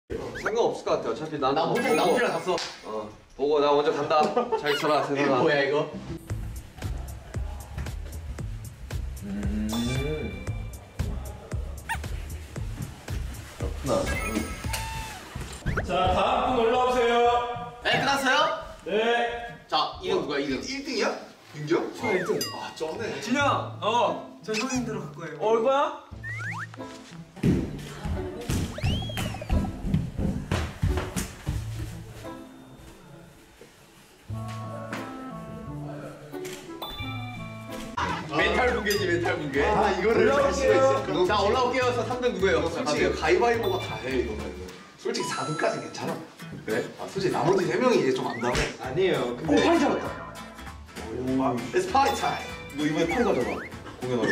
상관없을 것 같아. 어차피 난 나 혼자 남들이랑 갔어. 보고 나 먼저 간다. 잘 있어라 세상아. 뭐야 이거? 그렇구나. 자, 다음 분 올라오세요. 네, 끝났어요? 네. 자, 2등 누구야? 2등. 1등이야? 윤경? 저 1등. 아 쩌네. 진영. 저 형님대로 갈 거예요. 올 거야? 멘탈 붕괴지, 멘탈 붕괴. 아 이거를 할 수가 있을까? 자, 올라올게요. 저 3등 누구예요? 솔직히 가위바위보가 다 해 이거는. 솔직히 4등까지 괜찮아. 그래? 아 솔직히 나머지 3명이 이제 좀 안 나네. 아니에요. 근데 팔 잡았다. It's party time. 너 이번에 팔 가져가. 공연하러.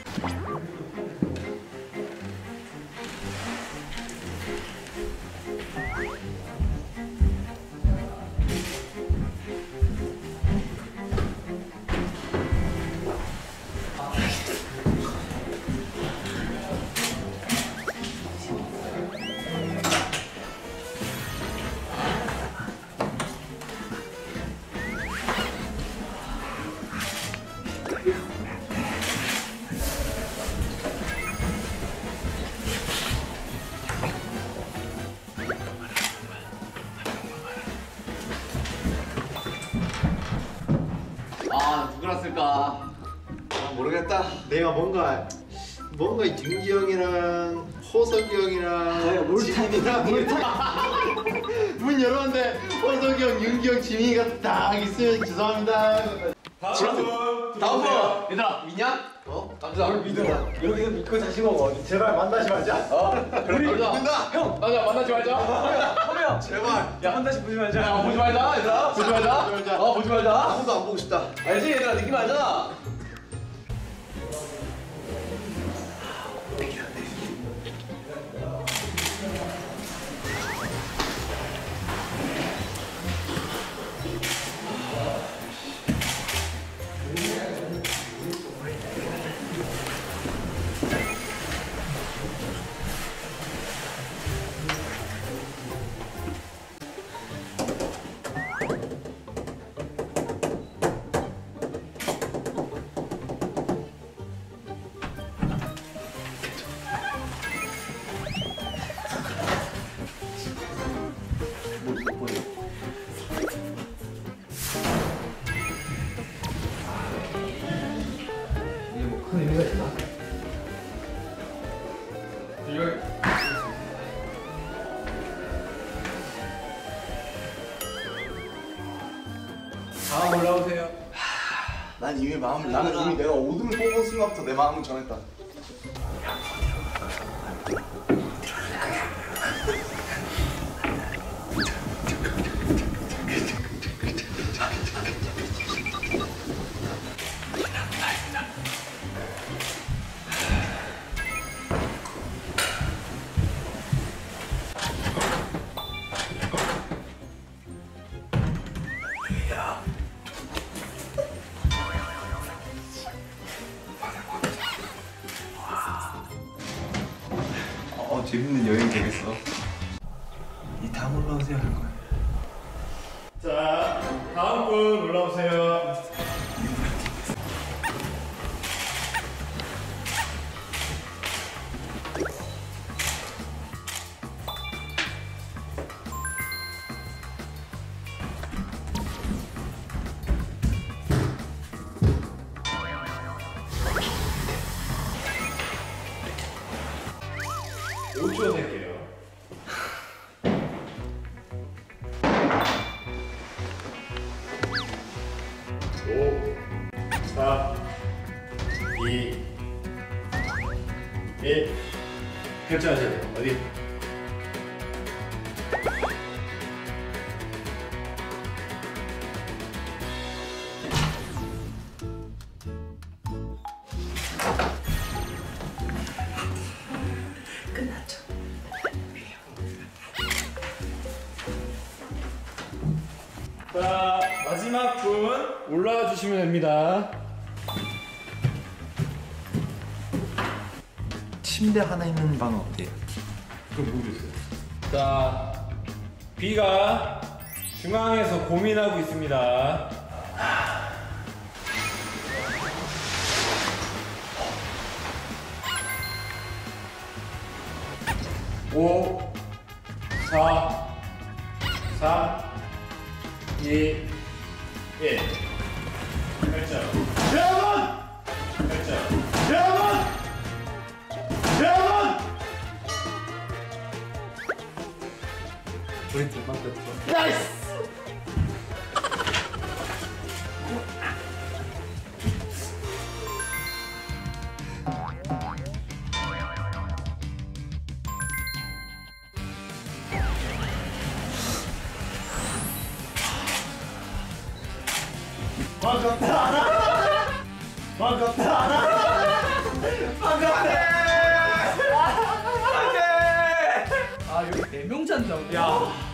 아, 누구라 쓸까? 아 모르겠다. 내가 뭔가 윤기 형이랑 호석이 형이랑 지민이랑 문 열었는데 호석이 형, 윤기 형, 지민이가 딱 있으면 죄송합니다. 다음 분. 다음 분. 얘들아, 믿냐? 남자. 믿어라. 여기서 믿고 다시 먹어. 제발 만나지 말자. 우리 믿는다. 형, 남자 만나지 말자. 허명. 제발. 야, 한 달씩 보지 말자. 야, 보지 말자, 얘들아. 보지 말자. 보지 말자. 보지 말자. 아무도 안 보고 싶다. 알지, 얘들아, 느낌 알잖아. 이게 뭐 큰 의미가 있나? 다음 올라오세요. 나는 이미 내가 5등을 뽑은 순간부터 내 마음은 전했다. 재밌는 여행 되겠어. 이 다음 올라오세요 할 거야. 자, 다음 분 올라오세요. 오 초 낼게요. 5, 4, 2, 1. 결정하셔야 돼요. 어디? 끝났죠. 자, 마지막 분 올라와 주시면 됩니다. 침대 하나 있는 방은 어때요? 그럼 모르겠어요. 자, B가 중앙에서 고민하고 있습니다. 오, 4, 3, 2, 1. 8점. 여러분! 8점. 여러분! 여러분! 우리 둘만 뺐어. 나이스! 아 여기 4명 잔다고. 야.